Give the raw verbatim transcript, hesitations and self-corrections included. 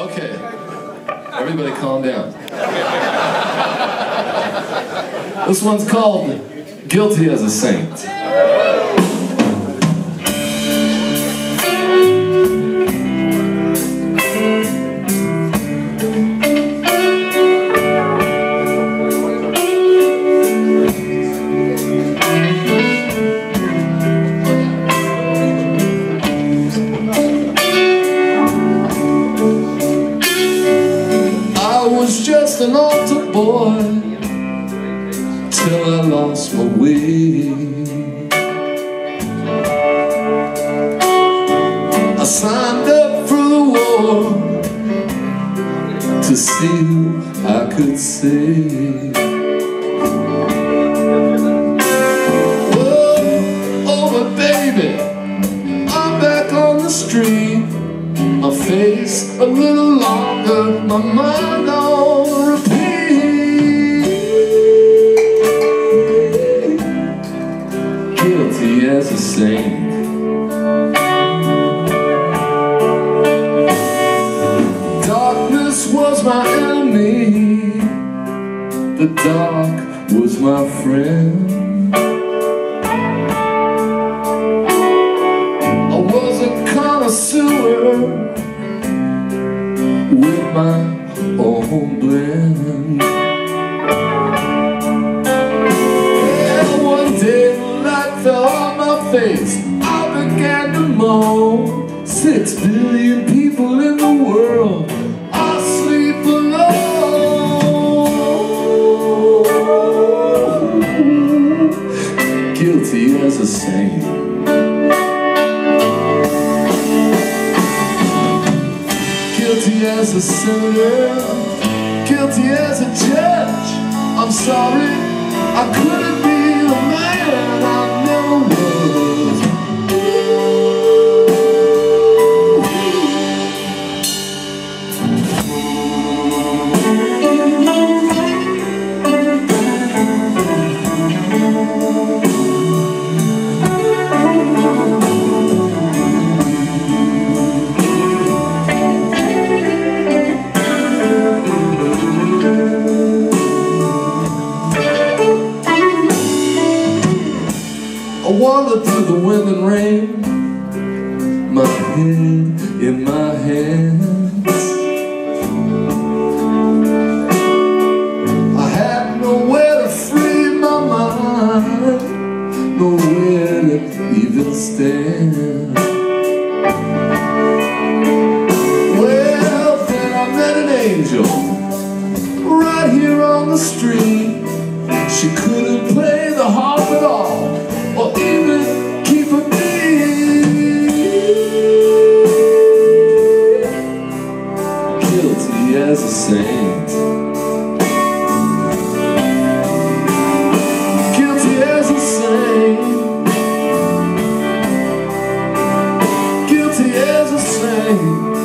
Okay, everybody calm down. This one's called Guilty as a Saint. Just an altar boy till I lost my way. I signed up for the war to see who I could save. Whoa, oh but baby, I'm back on the street. My face a little longer, my mind on repeat. Guilty as a saint. Darkness was my enemy, the dark was my friend. I was a connoisseur with my own blend. Yeah, one day the light fell on my face. I began to moan. Six billion people in the world are sleep alone. Guilty as a saint. Guilty as a sinner, guilty as a judge. I'm sorry, I couldn't be the man I never was. I wandered through the wind and rain, my head in my hands. I had nowhere to free my mind, nowhere to even stand. Well, then I met an angel right here on the street. She couldn't play the harp at all, or even keep a beat. Guilty as a saint. Guilty as a saint. Guilty as a saint.